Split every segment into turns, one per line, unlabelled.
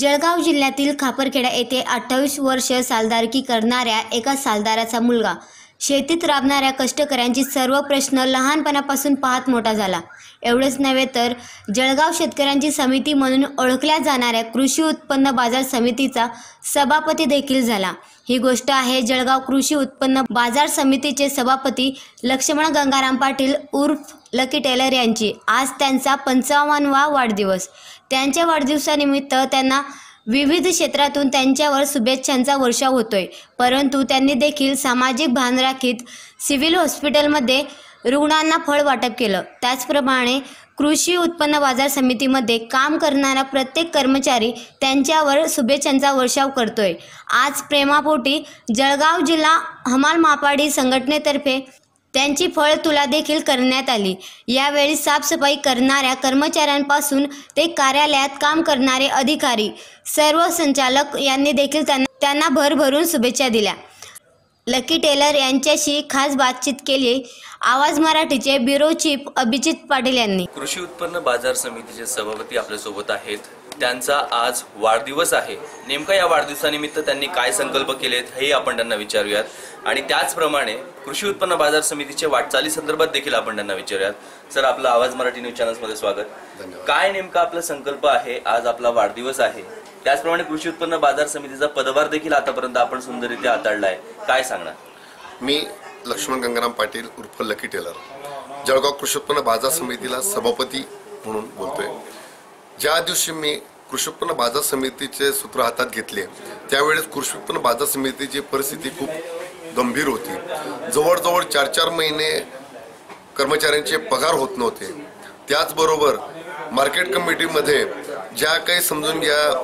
जळगाव जिल्ह्यातील खापरखेडा येथे 28 वर्ष सालदारकी करणाऱ्या एका सालदाराचा मुलगा शेतीत राबणाऱ्या कष्टकऱ्यांची सर्व प्रश्न लहानपणापासून पाहत मोठा झाला। एवढेच नव्हे तर जळगाव शेतकऱ्यांची समिती म्हणून ओळखल्या जाणाऱ्या कृषी उत्पन्न बाजार समितीचा सभापती देखील झाला। ही गोष्ट आहे जळगाव कृषी उत्पन्न बाजार समितीचे सभापती लक्ष्मण गंगाराम पाटील उर्फ लकी टेलर यांची। आज त्यांचा 55वा वाढदिवस। त्यांच्या वाढदिवसानिमित्त त्यांना विविध क्षेत्रातून त्यांच्यावर शुभेच्छांचा वर्षाव होतोय। परंतु त्यांनी देखील सामाजिक भान राखीत सिव्हिल हॉस्पिटलमध्ये रुग्णांना फळ वाटप केलं। त्याचप्रमाणे कृषी उत्पन्न बाजार समितीमध्ये काम करणारा प्रत्येक कर्मचारी त्यांच्यावर शुभेच्छांचा वर्षाव करतोय। आज प्रेमापोटी जळगाव जिल्हा हमाल मापाडी संघटनेतर्फे त्यांची फळ तुला देखील करण्यात आली। यावेळी साफसफाई करणाऱ्या कर्मचाऱ्यांपासून ते कार्यालयात काम करणारे अधिकारी, सर्व संचालक यांनी देखील त्यांना भरभरून शुभेच्छा दिल्या। लकी टेलर यांच्याशी खास बातचीत केली। आवाज मराठीचे ब्युरो चीफ अभिजित पाटील यांनी।
कृषी उत्पन्न बाजार समितीचे सभापती आपल्या सोबत आहेत। त्यांचा आज वाढदिवस आहे। नेमका या वाढदिवसानिमित्त त्यांनी काय संकल्प केलेत हे आपण त्यांना विचारूयात आणि त्याचप्रमाणे कृषी उत्पन्न बाजार समितीच्या वाटचाली संदर्भात देखील आपण त्यांना विचारूयात। सर, आपलं आवाज मराठी न्यूज चॅनल्समध्ये स्वागत। काय नेमका आपला संकल्प आहे? आज आपला वाढदिवस आहे, त्याचप्रमाणे कृषी उत्पन्न बाजार समितीचा पदभार देखील आतापर्यंत आपण सुंदररित्या हाताळलाय, काय सांगणार?
मी लक्ष्मण गंगाराम पाटील उर्फ लकी टेलर जळगाव कृषी उत्पन्न बाजार समितीला सभापती म्हणून बोलतोय। ज्या दिवशी मी कृषी उत्पन्न बाजार समितीचे सूत्र हातात घेतले त्यावेळेस कृषी उत्पन्न बाजार समितीची परिस्थिती खूप गंभीर होती। जवळजवळ 4-4 महिने कर्मचाऱ्यांचे पगार होत नव्हते। त्याचबरोबर मार्केट कमिटीमध्ये ज्या काही समजून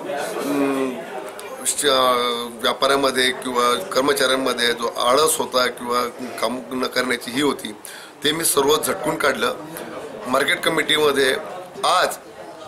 घ्या व्यापाऱ्यामध्ये किंवा कर्मचाऱ्यांमध्ये जो आळस होता किंवा काम न करण्याची ही होती, ते मी सर्व झटकून काढलं। मार्केट कमिटीमध्ये आज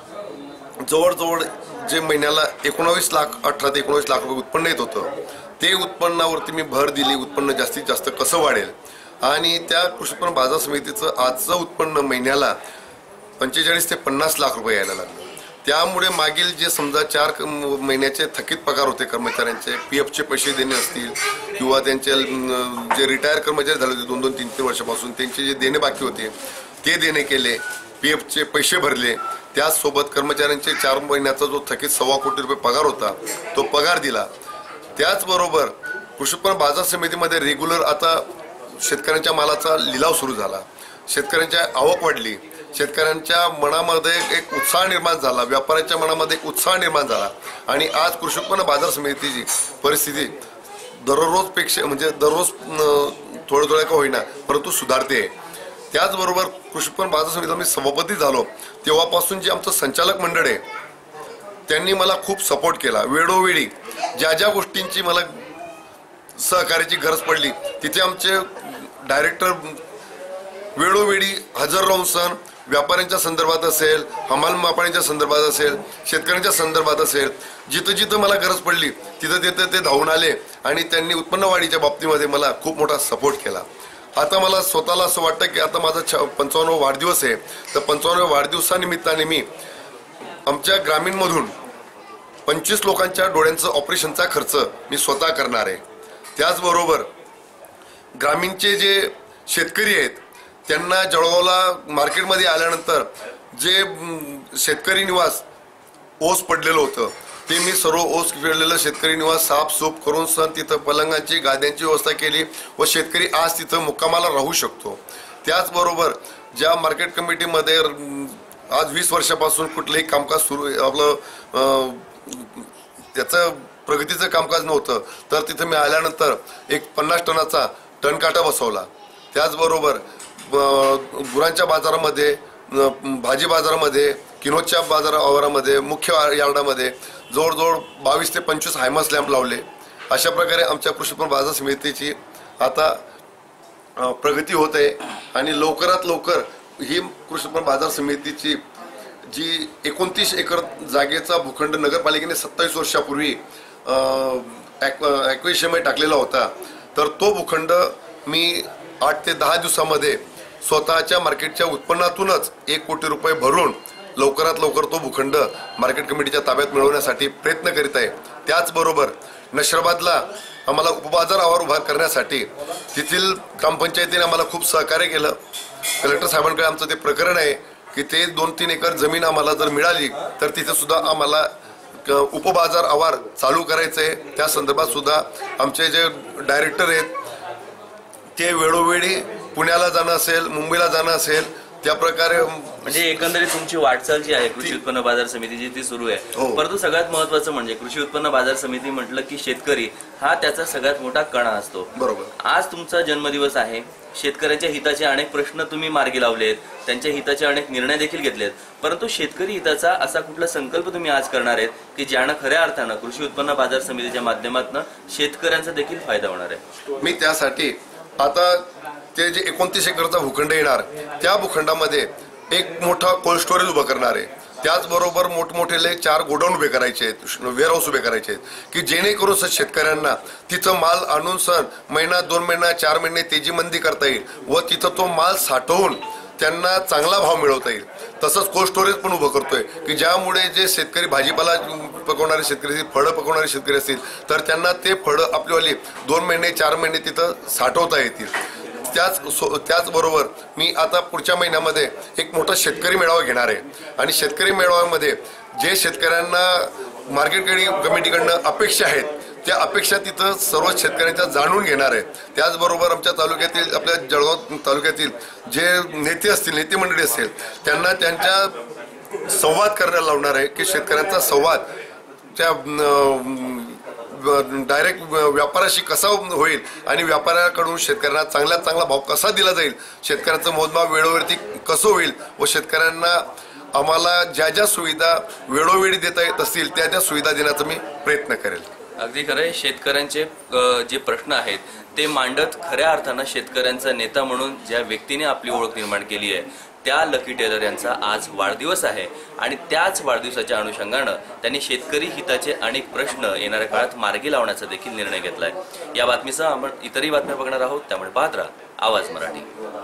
जवळजवळ जे महिन्याला 19 लाख 18 ते 19 लाख रुपये उत्पन्न येत होतं, ते उत्पन्नावरती मी भर दिली। उत्पन्न जास्तीत जास्त कसं वाढेल आणि त्या कृषी उत्पन्न बाजार समितीचं आजचं उत्पन्न महिन्याला 45 ते 50 लाख रुपये यायला लागलं। त्यामुळे मागील जे समजा 4 महिन्याचे थकीत पगार होते कर्मचाऱ्यांचे, PFचे पैसे देणे असतील किंवा त्यांचे जे रिटायर कर्मचारी झाले होते 2-2, 3-3 वर्षापासून त्यांचे जे देणे बाकी होते ते देणे केले, PFचे पैसे भरले। त्याचसोबत कर्मचाऱ्यांचे 4 महिन्याचा जो थकीत 1.25 कोटी रुपये पगार होता तो पगार दिला। त्याचबरोबर कृषी उत्पन्न बाजार समितीमध्ये रेग्युलर आता शेतकऱ्यांच्या मालाचा लिलाव सुरू झाला, शेतकऱ्यांची आवक वाढली, शेतकऱ्यांच्या मनामध्ये एक उत्साह निर्माण झाला, व्यापाऱ्यांच्या मनामध्ये एक उत्साह निर्माण झाला आणि आज कृषी उत्पन्न बाजार समितीची परिस्थिती दररोजपेक्षा म्हणजे दररोज थोडं का होईना परंतु सुधारते। त्याचबरोबर कृषी उत्पन्न बाजार समितीला मी सभापती झालो तेव्हापासून जे आमचं संचालक मंडळ आहे त्यांनी मला खूप सपोर्ट केला। वेळोवेळी ज्या ज्या गोष्टींची मला सहकार्याची गरज पडली तिथे आमचे डायरेक्टर वेळोवेळी हजर राहून सण व्यापाऱ्यांच्या संदर्भात असेल, हमाल मापाड्यांच्या संदर्भात असेल, शेतकऱ्यांच्या संदर्भात असेल, जिथं जिथं मला गरज पडली तिथं तिथं ते धावून आले आणि त्यांनी उत्पन्न वाढीच्या बाबतीमध्ये मला खूप मोठा सपोर्ट केला। आता मला स्वतःला असं वाटतं की आता माझा 55वा वाढदिवस आहे, तर 55व्या वाढदिवसानिमित्ताने मी आमच्या ग्रामीणमधून 25 लोकांच्या डोळ्यांचं ऑपरेशनचा खर्च मी स्वतः करणार आहे। त्याचबरोबर ग्रामीणचे जे शेतकरी आहेत त्यांना जळगावला मार्केटमध्ये आल्यानंतर जे शेतकरी निवास ओस पडलेलं होतं ते मी सर्व ओस पडलेलं शेतकरी निवास साफसूफ करून सण तिथं पलंगांची गाद्यांची व्यवस्था केली व शेतकरी आज तिथं मुक्कामाला राहू शकतो। त्याचबरोबर ज्या मार्केट कमिटीमध्ये आज 20 वर्षापासून कुठलंही कामकाज सुरू आपलं त्याचं प्रगतीचं कामकाज नव्हतं, तर तिथं मी आल्यानंतर एक 50 टनाचा टनकाटा बसवला। त्याचबरोबर गुरांच्या बाजारामध्ये, भाजी बाजारामध्ये, किनोच्या आवारामध्ये, मुख्य यार्डामध्ये जवळजवळ 22 ते 25 हायमास लॅम्प लावले। अशा प्रकारे आमच्या कृषी उत्पन्न बाजार समितीची आता प्रगती होत आहे आणि लवकरात लवकर ही कृषी उत्पन्न बाजार समितीची जी 29 एकर जागेचा भूखंड नगरपालिकेने 27 वर्षापूर्वी ॲक्विजिशनमध्ये टाकलेला होता, तर तो भूखंड मी 8 ते 10 दिवसामध्ये स्वतःच्या मार्केटच्या उत्पन्नातूनच 1 कोटी रुपये भरून लवकरात लवकरात लवकर तो भूखंड मार्केट कमिटीच्या ताब्यात मिळवण्यासाठी प्रयत्न करीत आहे। त्याचबरोबर नशिराबादला आम्हाला उपबाजार आवार उभा करण्यासाठी तेथील ग्रामपंचायतीने आम्हाला खूप सहकार्य केलं। कलेक्टर साहेबांकडे आमचं ते प्रकरण आहे की ते 2-3 एकर जमीन आम्हाला जर मिळाली तर तिथे सुद्धा आम्हाला उपबाजार आवार चालू करायचं आहे। त्या संदर्भात सुद्धा आमचे जे डायरेक्टर आहेत ते वेळोवेळी पुण्याला जाणं असेल, मुंबईला जाणं असेल, त्या प्रकारे
म्हणजे एकंदरीत तुमची वाटचाल जी आहे कृषी उत्पन्न बाजार समितीची ती सुरू आहे। परंतु सगळ्यात महत्त्वाचं म्हणजे कृषी उत्पन्न बाजार समिती म्हटलं की शेतकरी हा त्याचा सगळ्यात मोठा कणा असतो।
बरोबर।
आज तुमचा जन्मदिवस आहे, शेतकऱ्यांच्या हिताचे अनेक प्रश्न तुम्ही मार्गी लावलेत, त्यांच्या हिताचे अनेक निर्णय देखील घेतलेत, परंतु शेतकरी हिताचा असा कुठला संकल्प तुम्ही आज करणार आहेत की ज्यानं खऱ्या अर्थानं कृषी उत्पन्न बाजार समितीच्या माध्यमातून शेतकऱ्यांचा देखील फायदा होणार आहे?
मी त्यासाठी आता ते जे 29 एकरचा भूखंड येणार त्या भूखंडामध्ये एक मोठा कोल्ड स्टोरेज उभं करणार आहे। त्याचबरोबर मोठमोठे 4 गोडाऊन उभे करायचे आहेत, वेअरहाऊस उभे करायचे आहेत की जेणेकरून शेतकऱ्यांना तिथं माल आणून महिना 2 महिना 4 महिने तेजीमंदी करता येईल व तिथं तो माल साठवून त्यांना चांगला भाव मिळवता येईल। तसंच कोल्ड स्टोरेज पण उभं करतोय की ज्यामुळे जे शेतकरी भाजीपाला पकवणारे शेतकरी असतील, फळं पकवणारे शेतकरी असतील तर त्यांना ते फळं आपलीवाली 2 महिने 4 महिने तिथं साठवता येतील। त्याचबरोबर मी आता पुढच्या महिन्यामध्ये एक मोठा शेतकरी मेळावा घेणार आहे आणि शेतकरी मेळाव्यामध्ये जे शेतकऱ्यांना मार्केट कमिटीकडनं अपेक्षा आहेत त्या अपेक्षा तिथं सर्व शेतकऱ्यांच्या जाणून घेणार आहे। त्याचबरोबर आमच्या तालुक्यातील, आपल्या जळगाव तालुक्यातील जे नेते असतील, नेते मंडळी असेल त्यांना त्यांच्या संवाद करायला लावणार आहे की शेतकऱ्यांचा संवाद त्या डायरेक्ट व्यापाराशी कसा होईल आणि व्यापाऱ्याकडून शेतकऱ्यांना चांगल्यात चांगला भाव कसा दिला जाईल, शेतकऱ्यांचं मोजमाप वेळोवेळी कसं होईल व शेतकऱ्यांना आम्हाला ज्या ज्या सुविधा वेळोवेळी देता येत असतील त्या त्या सुविधा देण्याचा मी प्रयत्न करेल।
अगदी खरं आहे। शेतकऱ्यांचे जे प्रश्न आहेत ते मांडत खऱ्या अर्थानं शेतकऱ्यांचा नेता म्हणून ज्या व्यक्तीने आपली ओळख निर्माण केली आहे त्या लकी टेलर यांचा आज वाढदिवस आहे आणि त्याच वाढदिवसाच्या अनुषंगानं त्यांनी शेतकरी हिताचे अनेक प्रश्न येणाऱ्या काळात मार्गी लावण्याचा देखील निर्णय घेतलाय। या बातमीसह आपण इतरही बातम्या बघणार आहोत, त्यामुळे पाहत राहा आवाज मराठी।